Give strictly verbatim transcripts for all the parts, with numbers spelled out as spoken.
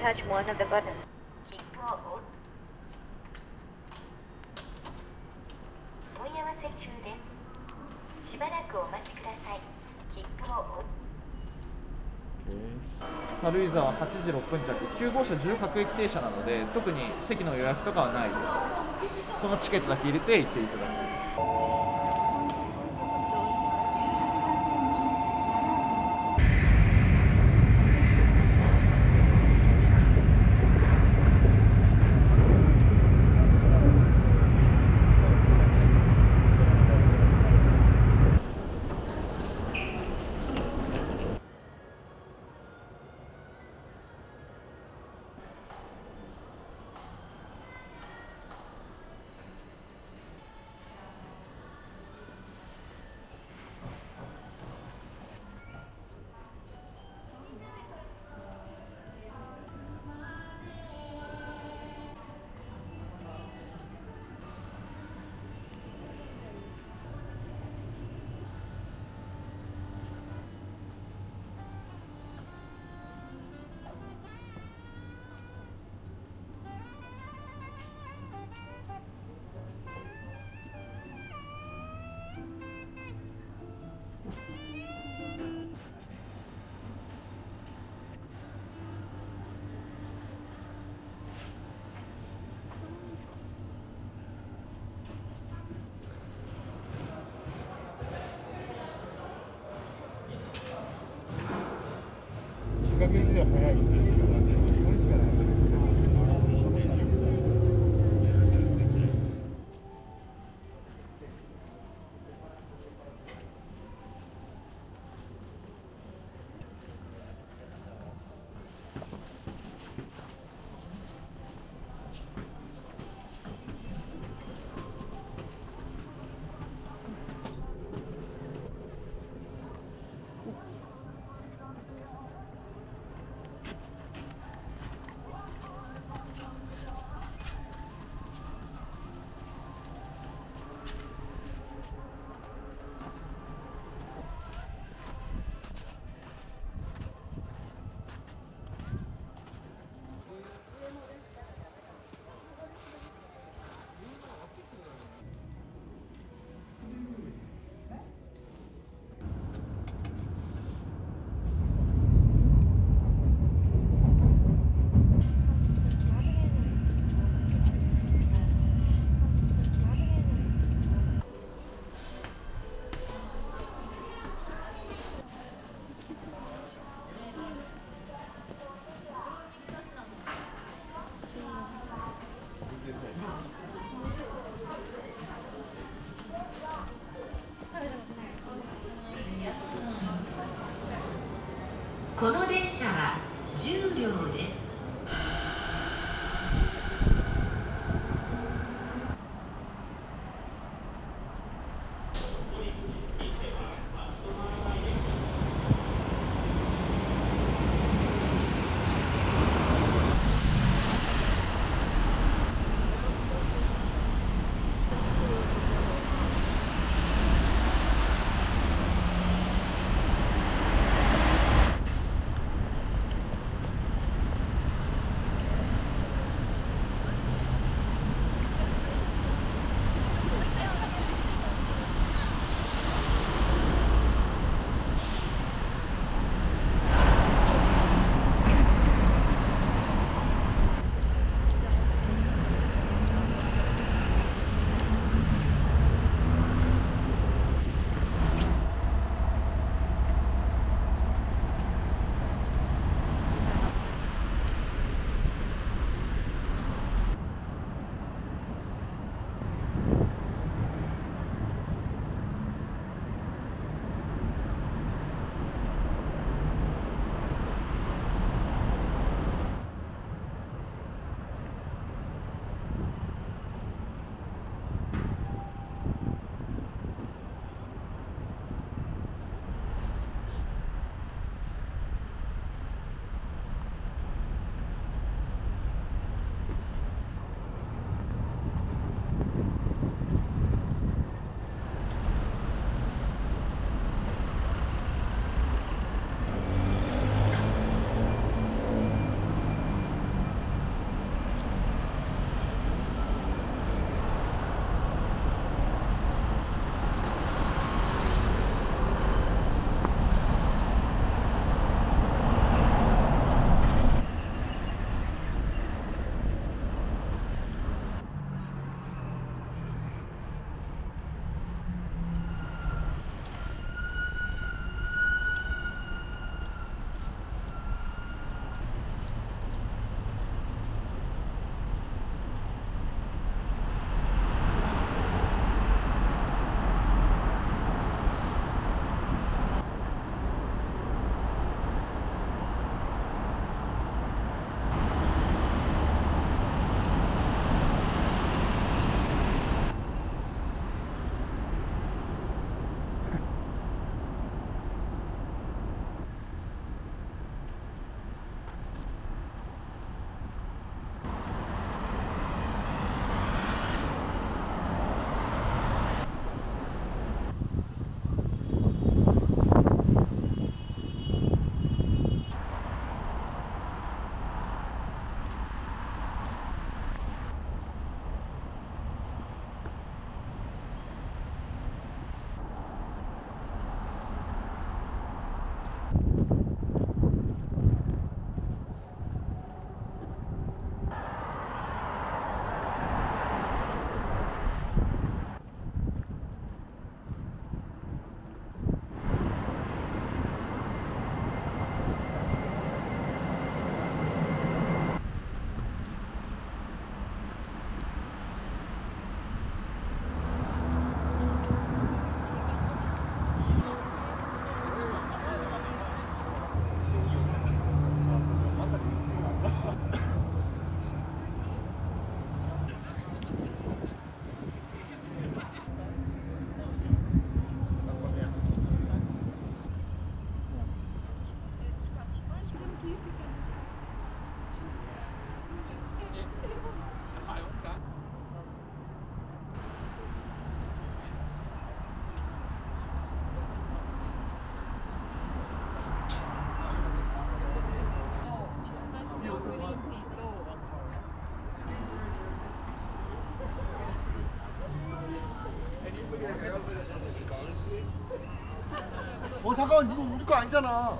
touch one of the buttons. 切符をお問い合わせ中です。しばらくお待ちください。切符をお軽井沢はちじろっぷん着、きゅう号車自由各駅停車なので特に席の予約とかはないです。このチケットだけ入れて行っていただく。 出かけるには早いですよ。これしかない。 この電車はじゅう両です。 어 잠깐만 이거 우리 거 아니잖아.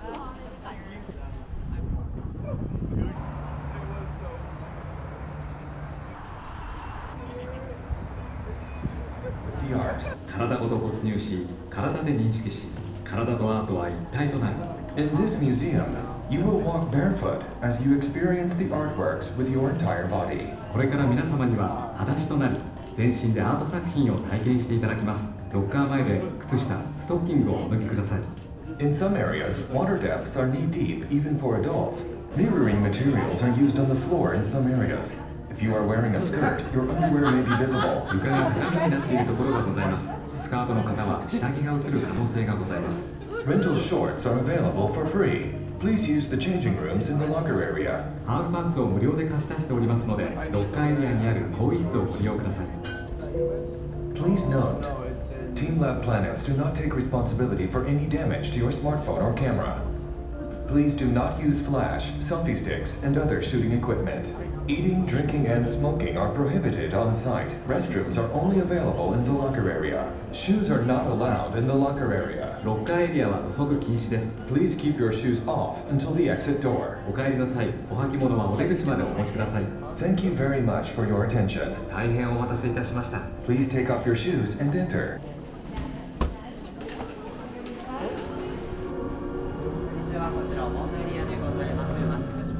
The Art 体ごと没入し、体で認識し、体とアートは一体となる。 In this museum, you will walk barefoot as you experience the artworks with your entire body. これから皆様には裸足となり、全身でアート作品を体験していただきます。ロッカー前で靴下、ストッキングをお脱ぎください。 In some areas, water depths are knee-deep even for adults. Mirroring materials are used on the floor in some areas. If you are wearing a skirt, your underwear may be visible. 床が鏡になっているところがございます。スカートの方は下着が映る可能性がございます。 Rental shorts are available for free. Please use the changing rooms in the locker area. ハーフパンツを無料で貸し出しておりますので、ロッカーエリアにある更衣室をご利用ください。 Please note, Team Lab Planets do not take responsibility for any damage to your smartphone or camera. Please do not use flash, selfie sticks, and other shooting equipment. Eating, drinking, and smoking are prohibited on site. Restrooms are only available in the locker area. Shoes are not allowed in the locker area. ロッカーエリアは土足禁止です。 Please keep your shoes off until the exit door. お帰りの際、お履物はお出口までお持ちください。 Thank you very much for your attention. 大変お待たせいたしました。 Please take off your shoes and enter. こんにちは、こちらオモエリアでございます。まっすぐ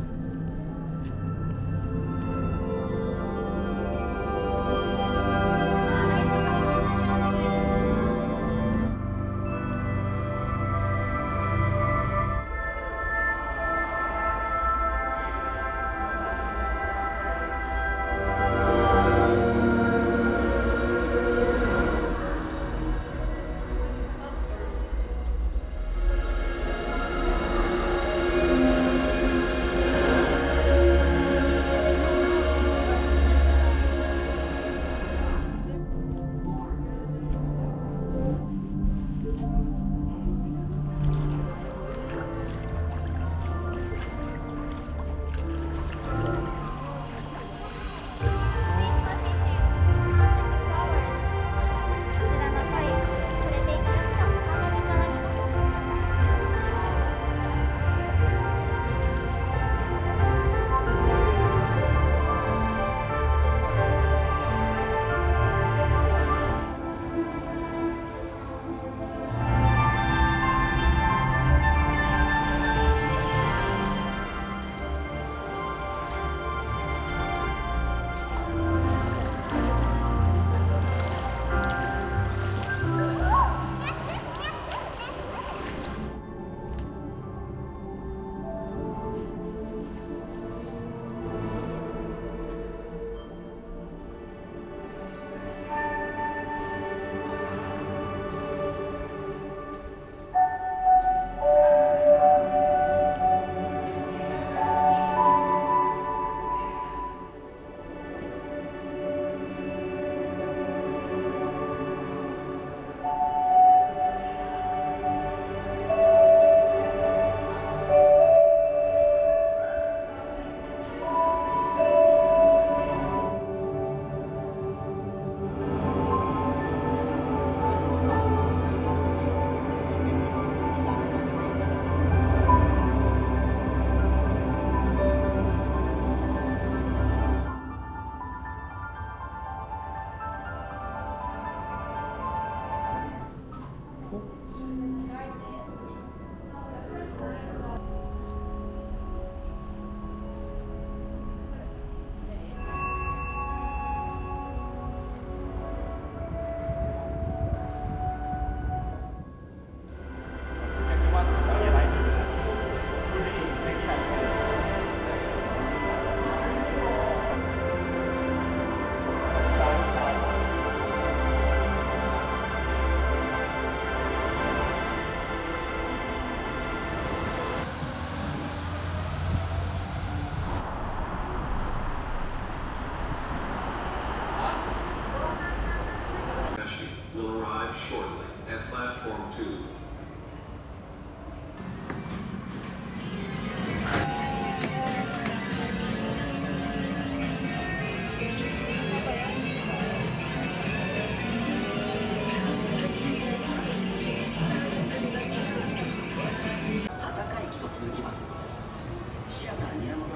からにらま